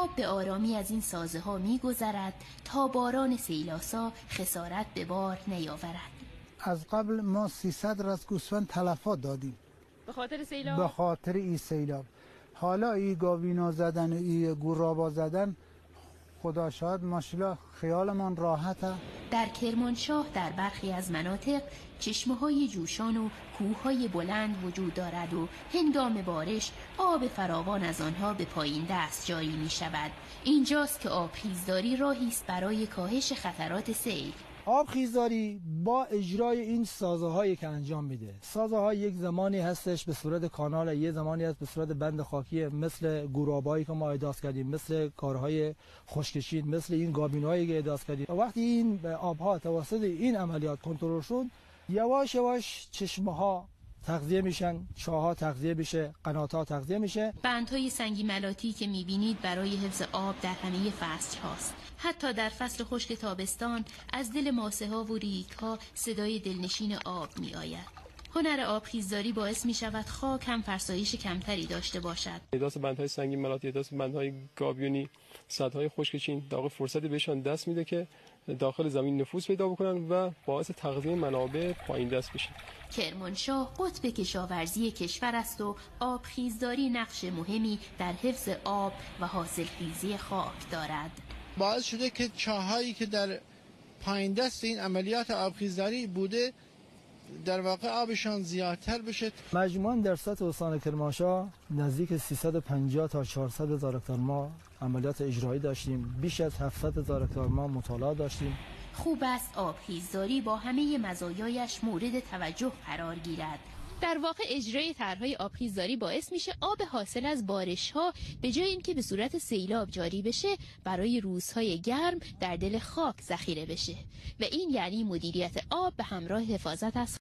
آب به آرامی از این سازه ها می گذرد تا باران سیلاسا خسارت به بار نیاورد. از قبل ما 300 راس گوسفند تلفات دادیم به خاطر سیلاب؟ به خاطر این سیلاب. حالا این گاوینا زدن و این گورابا زدن، خدا شاهد ماشاءالله خیالمان راحته. در کرمانشاه در برخی از مناطق چشمه‌های جوشان و کوه‌های بلند وجود دارد و هنگام بارش آب فراوان از آنها به پایین دست جاری می‌شود. اینجاست که آبخیزداری راهی است برای کاهش خطرات سیل. آبخیزداری با اجرای این سازه‌هایی که انجام میده. سازه‌ها یک زمانی هستش به صورت کانال، یک زمانی هست به صورت بند خاکی، مثل گورابایی که ما احداث کردیم، مثل کارهای خشکشید، مثل این گابینایی که احداث کردیم. وقتی این آبها توسط این عملیات کنترل شد، یواش یواش چشمه‌ها تغذیه میشن، چاه‌ها تغذیه میشه، قنات‌ها تغذیه میشه. بندهای سنگی ملاطی که میبینید برای حفظ آب در همه فصل هاست. حتی در فصل خشک تابستان از دل ماسه ها و ریگ ها صدای دلنشین آب می آید. هنر آبخیزداری باعث می شود خاک هم فرسایش کمتری داشته باشد. احداث بندهای سنگی ملاطی، احداث بندهای گابیونی، سدهای خشکچین در واقع فرصتی بهشان دست میده که داخل زمین نفوذ پیدا بکنن و باعث تغذیه منابع پایین دست بشه. کرمانشاه قطب کشاورزی کشور است و آبخیزداری نقش مهمی در حفظ آب و حاصلخیزی خاک دارد. باعث شده که چاهایی که در پایین دست این عملیات آبخیزداری بوده در واقع آبشان زیادتر بشه. مجموعاً در سطح استان کرمانشاه نزدیک 350 تا 400 هزار هکتار ما عملیات اجرایی داشتیم. بیش از 700 هزار هکتار ما مطالعات داشتیم. خوب است آبخیزداری با همه مزایایش مورد توجه قرار گیرد. در واقع اجرای طرح‌های آبخیزداری باعث میشه آب حاصل از بارش‌ها به جای اینکه به صورت سیلاب جاری بشه برای روزهای گرم در دل خاک ذخیره بشه و این یعنی مدیریت آب به همراه حفاظت از